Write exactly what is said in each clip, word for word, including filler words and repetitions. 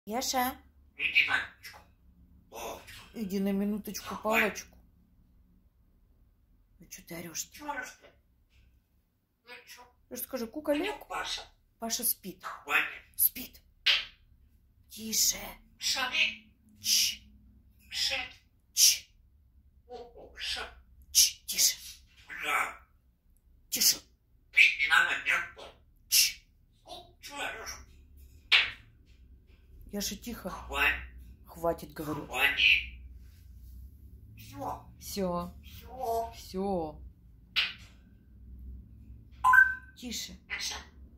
Яша, Иди на минуточку. Палочку. иди на минуточку палочку. Ну что ты орешь? Чего орешь ты? Ну чё? Скажи, куколек. Паша. Паша спит. Хватит. Спит. Тише. Шали. Ч. Шет. Ч. О, ша. Ч. Тише. Да. Тише. Ты не надо, нет. Ч. О, чего орешь? Яша, тихо. Хватит. Хватит, говорю. Хватит. Все. Все. Все. Все. Тише. Яша.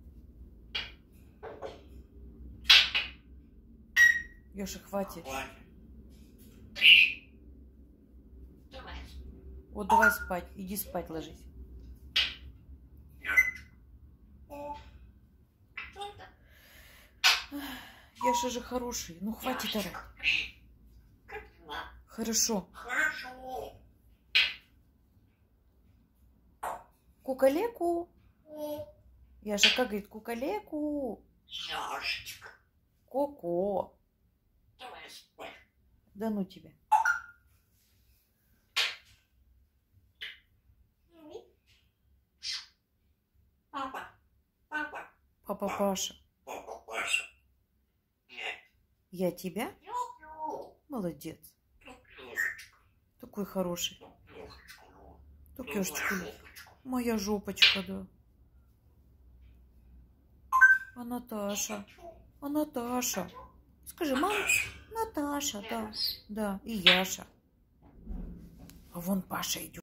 Яша, хватит. Хватит. Три. Давай. Вот давай спать. Иди спать ложись. Яшечка. О. Что это? Яша же хороший. Ну хватит орать. Три. Как дела? Хорошо. Хорошо. Кукалеку. О. Яша, как говорит, кукалеку. Яшечка. Коко. Давай спать. Да ну тебя. Папа. Папа. Папа Паша. Папа Паша. Нет. Я тебя? Люблю. Молодец. Люблюшечка. Такой хороший. Люблюшечка. Тукешечка. Жопочку. Моя жопочка, да. А Наташа? А Наташа? Скажи, мам, Наташа, да. Да, и Яша. А вон Паша идет.